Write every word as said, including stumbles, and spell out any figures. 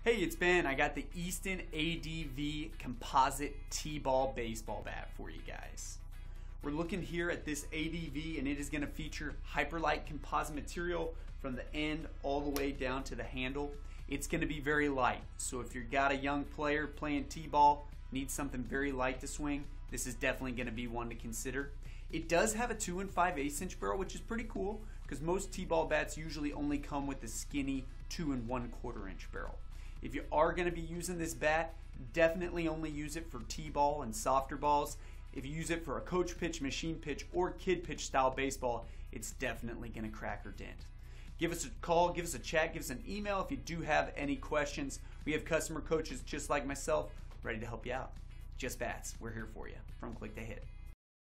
Hey, it's Ben. I got the Easton A D V Composite T-Ball Baseball Bat for you guys. We're looking here at this A D V and it is going to feature Hyperlight composite material from the end all the way down to the handle. It's going to be very light, so if you've got a young player playing T-ball, needs something very light to swing, this is definitely going to be one to consider. It does have a two and five eighths inch barrel, which is pretty cool because most T-ball bats usually only come with the skinny two and one quarter inch barrel. If you are going to be using this bat, definitely only use it for T-ball and softer balls. If you use it for a coach pitch, machine pitch, or kid pitch style baseball, it's definitely going to crack or dent. Give us a call, give us a chat, give us an email if you do have any questions. We have customer coaches just like myself ready to help you out. Just Bats, we're here for you from Click to Hit.